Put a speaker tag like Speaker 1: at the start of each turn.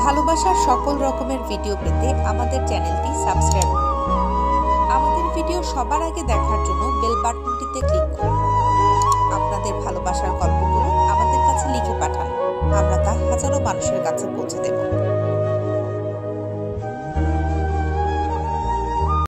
Speaker 1: ভালোবাসার সকল রকমের ভিডিও পেতে আমাদের চ্যানেলটি সাবস্ক্রাইব করুন। আমাদের ভিডিও সবার আগে দেখার জন্য বেল বাটনটিতে ক্লিক করুন। আপনাদের ভালোবাসার গল্পগুলো আমাদের কাছে লিখে পাঠান, আমরা তা হাজারো মানুষের কাছে পৌঁছে দেব।